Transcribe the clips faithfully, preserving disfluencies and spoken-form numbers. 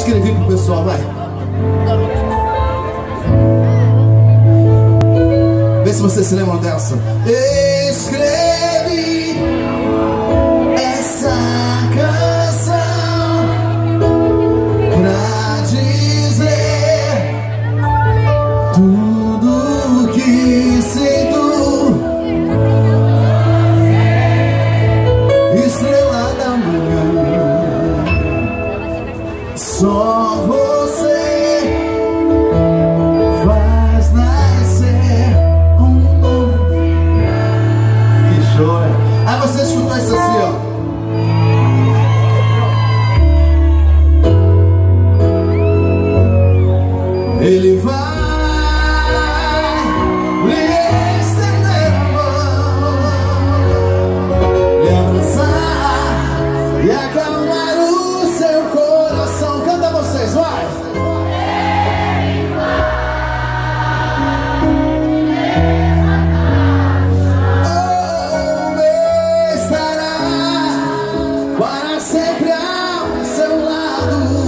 escrevi pro pessoal, vai. Vê se vocês se lembram dessa. Escrevi essa canção pra dizer tudo que sinto. Estrela da manhã, só você faz nascer um novo. Que show, é? Aí você escutou isso assim, ó. Ele vai lhe estender a mão, lhe abraçar e acalmar o seu coração. Canta vocês, vai! Oh, estará para sempre ao seu lado.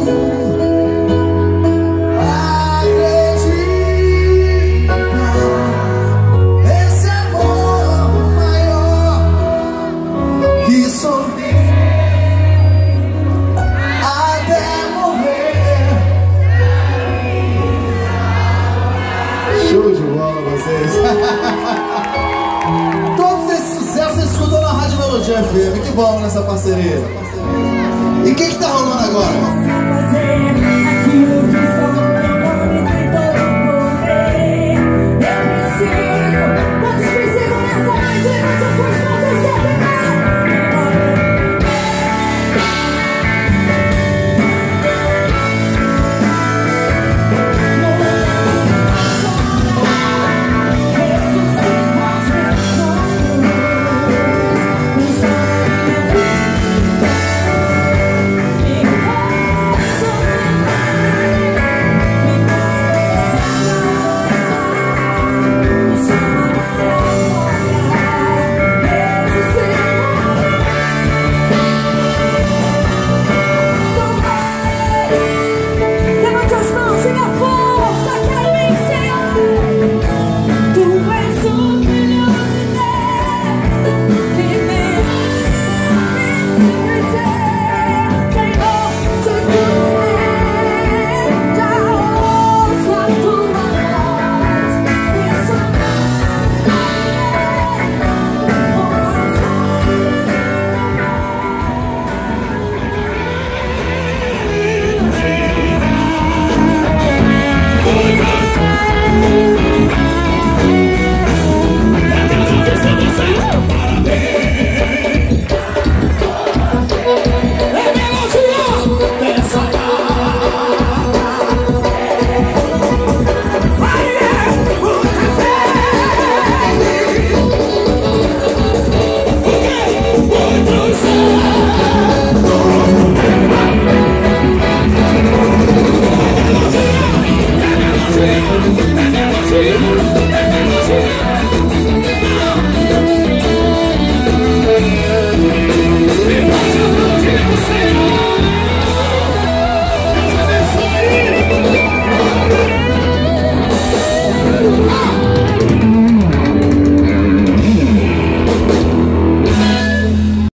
Show de bola, vocês. Todos esses sucessos você escutou na Rádio Melodia F M. Que bom nessa parceria.